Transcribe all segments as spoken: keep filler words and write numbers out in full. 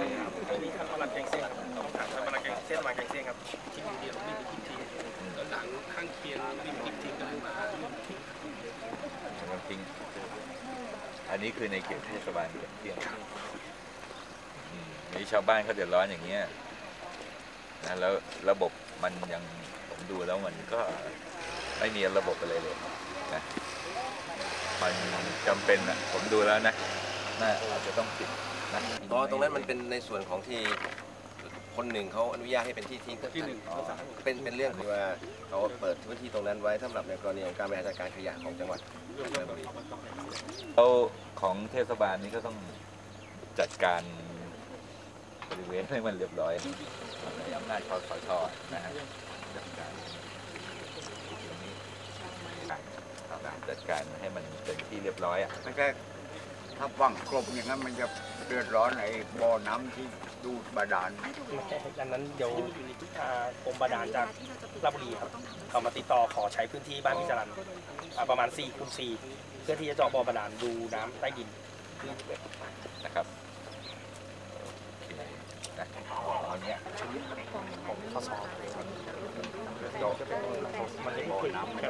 นี่ทำประหลัดแกงเส้นต้องถามท่านประหลัดแกงเส้นมาแกงเส้นครับทิ้งเดียวไม่ทิ้งทิ้งแล้วหลังข้างเคียงริมทิ้งทิ้งกันมาทิ้งอันนี้คือในเขตเทศบาลเที่ยงนี่ชาวบ้านเขาเดือดร้อนอย่างเงี้ยนะแล้วระบบมันยังผมดูแล้วมันก็ไม่มีระบบอะไรเลยนะมันจำเป็นนะผมดูแล้วนะน่าอาจจะต้องปิดนะเพราะตรงนั้นมันเป็นในส่วนของที่คนหนึ่งเขาอนุญาตให้เป็นที่ทิ้งที่หนึ่งเป็นเป็นเรื่องที่ว่าเขาเปิดพื้นที่ตรงนั้นไว้สำหรับในกรณีของการบริหารจัดการขยะของจังหวัดแล้วของเทศบาลนี้ก็ต้องจัดการบริเวณให้มันเรียบร้อยในอำนาจคสช.นะฮะจัดการจัดการให้มันเป็นที่เรียบร้อยอ่ะไม่ใช่ถ้าฟังกลมอย่างนั้นมันจะเดือดร้อนไอ้บ่อน้ำที่ดูดบาดาลดังนั้นเดี๋ยวกรมบาดาลจากราชบุรีครับเขามาติดต่อขอใช้พื้นที่บ้านพิจารันประมาณสี่คูณสี่เพื่อที่จะเจาะบ่อบาดาลดูน้ำใต้ดินนะครับตอนนี้ผมข้อสอบมันไม่คุยน้ำ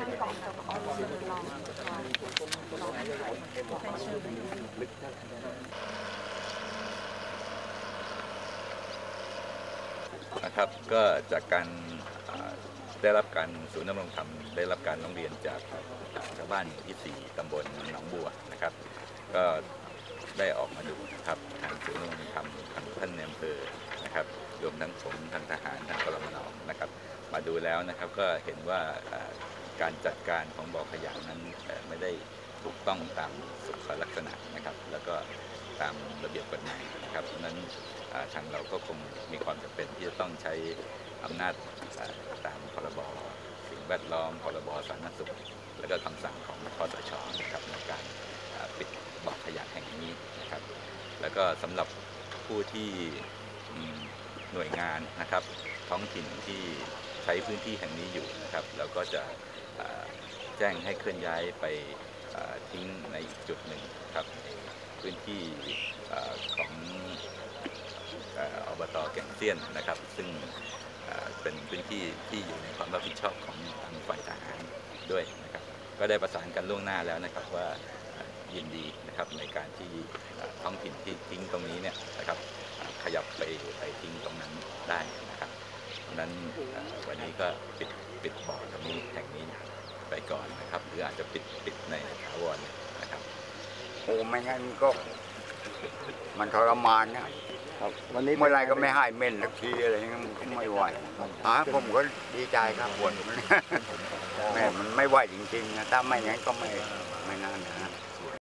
นะครับก็จากการได้รับการศูนย์ดำรงธรรมได้รับการร้องเรียนจากชาวบ้านหมู่ที่สี่ตำบลหนองบัวนะครับก็ได้ออกมาดูครับทางศูนย์ดำรงธรรมทางท่านในอำเภอนะครับรวมทั้งผมทางทหารทางกรมน.นะครับมาดูแล้วนะครับก็เห็นว่าการจัดการของบ่อขยะนั้นไม่ได้ถูกต้องตามสุขลักษณะนะครับแล้วก็ตามระเบียบกฎหมายนะครับเพราะนั้นทางเราก็คงมีความจำเป็นที่จะต้องใช้อำนาจตามพรบสิ่งแวดล้อมพรบสาธารณสุขและก็คำสั่งของคสช.นะครับในการปิดบ่อขยะแห่งนี้นะครับแล้วก็สำหรับผู้ที่หน่วยงานนะครับท้องถิ่นที่ใช้พื้นที่แห่งนี้อยู่นะครับแล้วก็จะแจ้งให้เคลื่อนย้ายไปทิ้งในอีกจุดหนึ่งครับพื้นที่ของอบต.แก่งเซียนนะครับซึ่งเป็นพื้นที่ที่อยู่ในความรับผิดชอบของทางฝ่ายทหารด้วยนะครับก็ได้ประสานกันล่วงหน้าแล้วนะครับว่ายินดีนะครับในการที่ท้องถิ่นที่ทิ้งตรงนี้เนี่ยนะครับขยับไปไปทิ้งตรงนั้นได้นะครับเพราะนั้นวันนี้ก็ปิดปิดบ่อตรงนี้แห่งนี้ไปก่อนนะครับหรืออาจจะปิดปิดในถาวรนะครับโอ้ไม่งั้นก็มันทรมานนะเมื่อไรก็ไม่ให้เม่นสักทีอะไรเงี้ยไม่ไหวอ่าผมก็ดีใจครับปวดแม่มันไม่ไหวจริงๆนะถ้าไม่งั้นก็ไม่ไม่นานนะ